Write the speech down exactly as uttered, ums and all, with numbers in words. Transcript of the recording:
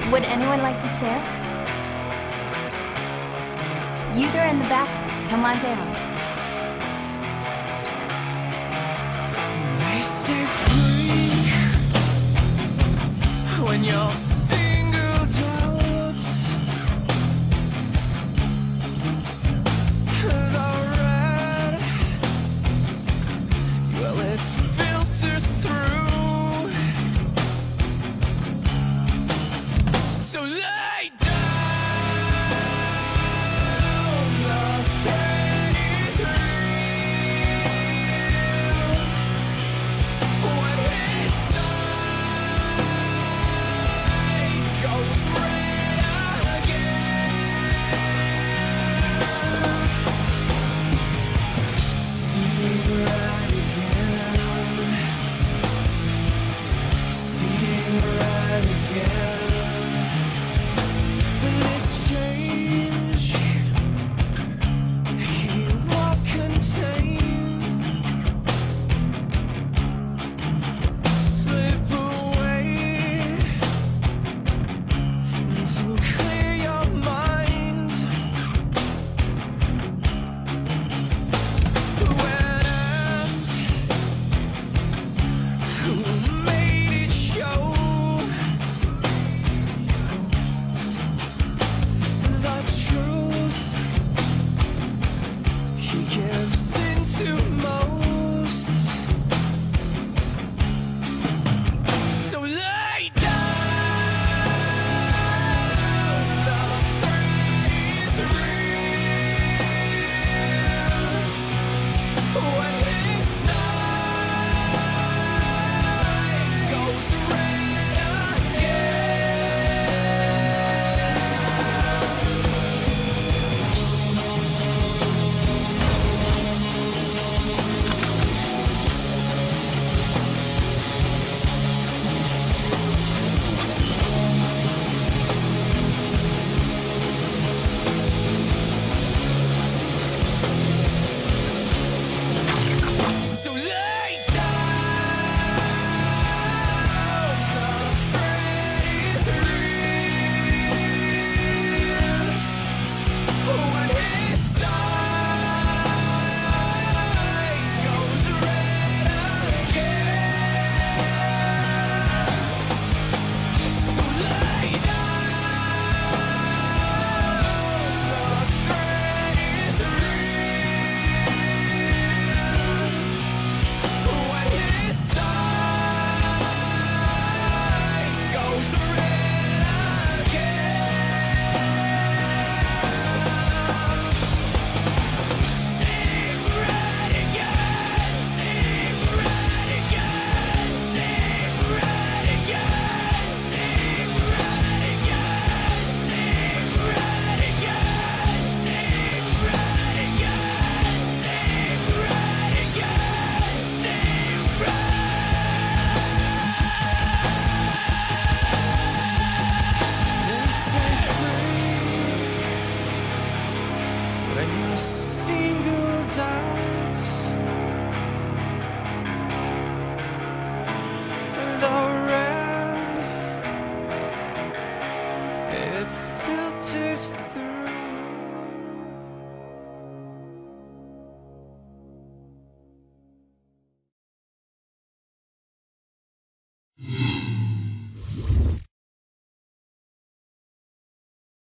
Would anyone like to share? Uter in the back, come on down. They say freak when you're singled out. The red, well, it filters through. So lay down, nothing is real when inside goes red again. See red again. See red again. This change he won't contain. Slip away to clear your mind. When asked who made it show, the truth he gives into most. So lay down, the threat is real when his side goes red So lay down, the threat is real when his side goes red again. So lay down, the threat is real when his side goes red again. Sing red again, sing red again, sing red again, sing red again, sing red again, sing red again, sing red again, sing They say freak when you're singled out. The red, it filters through.